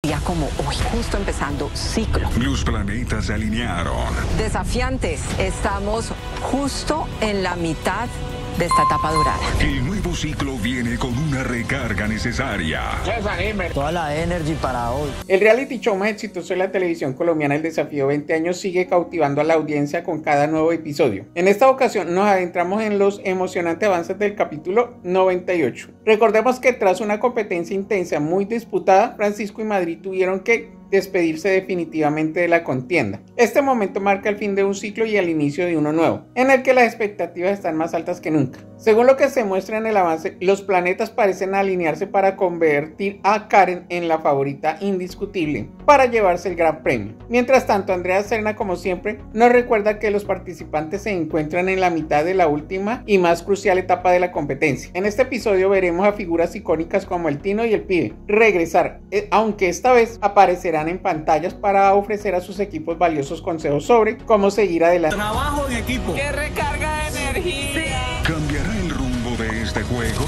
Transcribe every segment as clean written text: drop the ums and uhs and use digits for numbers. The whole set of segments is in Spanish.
día como hoy, justo empezando ciclo. Los planetas se alinearon. Desafiantes, estamos justo en la mitad de esta etapa dorada. El nuevo ciclo viene con una recarga necesaria. Toda la energy para hoy. El reality show más exitoso de la televisión colombiana, El Desafío 20 años, sigue cautivando a la audiencia con cada nuevo episodio. En esta ocasión nos adentramos en los emocionantes avances del capítulo 98. Recordemos que tras una competencia intensa muy disputada, Francisco y Madrid tuvieron que despedirse definitivamente de la contienda. Este momento marca el fin de un ciclo y el inicio de uno nuevo, en el que las expectativas están más altas que nunca. Según lo que se muestra en el avance, los planetas parecen alinearse para convertir a Karen en la favorita indiscutible para llevarse el gran premio. Mientras tanto, Andrea Serna, como siempre, nos recuerda que los participantes se encuentran en la mitad de la última y más crucial etapa de la competencia. En este episodio veremos a figuras icónicas como el Tino y el Pibe regresar, aunque esta vez aparecerán en pantallas para ofrecer a sus equipos valiosos consejos sobre cómo seguir adelante. Trabajo en equipo. ¡Qué recarga de energía! ¿Cambiará el rumbo de este juego?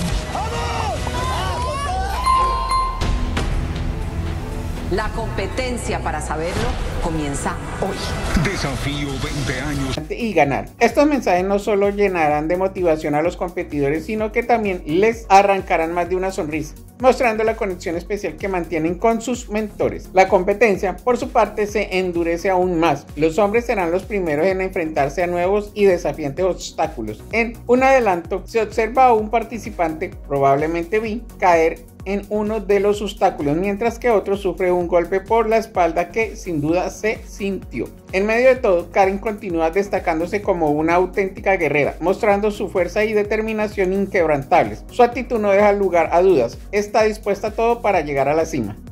La competencia, para saberlo, comienza hoy. Desafío 20 años. Y ganar. Estos mensajes no solo llenarán de motivación a los competidores, sino que también les arrancarán más de una sonrisa, mostrando la conexión especial que mantienen con sus mentores. La competencia, por su parte, se endurece aún más. Los hombres serán los primeros en enfrentarse a nuevos y desafiantes obstáculos. En un adelanto, se observa a un participante, probablemente Vi, caer en uno de los obstáculos, mientras que otro sufre un golpe por la espalda que sin duda se sintió. En medio de todo, Karen continúa destacándose como una auténtica guerrera, mostrando su fuerza y determinación inquebrantables. Su actitud no deja lugar a dudas, está dispuesta a todo para llegar a la cima.